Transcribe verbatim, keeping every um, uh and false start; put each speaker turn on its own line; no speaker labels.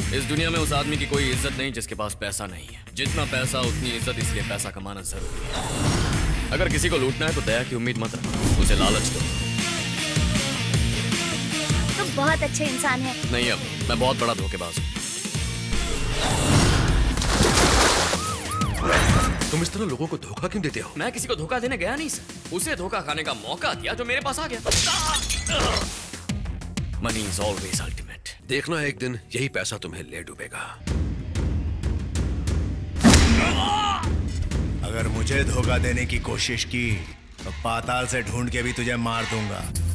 इस दुनिया में उस आदमी की कोई इज्जत नहीं जिसके पास पैसा नहीं है। जितना पैसा उतनी इज्जत, इसलिए पैसा कमाना जरूरी है। अगर किसी को लूटना है तो दया की उम्मीद मत रखो, उसे लालच दो।
तुम बहुत अच्छे इंसान हैं।
नहीं, अब मैं बहुत बड़ा धोखेबाज हूँ।
तुम इस तरह लोगों को धोखा क्यों देते हो?
मैं किसी को धोखा देने गया नहीं सर, उसे धोखा खाने का मौका दिया जो मेरे पास आ गया। Money is always ultimate.
देखना एक दिन यही पैसा तुम्हें ले डूबेगा।
अगर मुझे धोखा देने की कोशिश की तो पाताल से ढूंढ के भी तुझे मार दूंगा।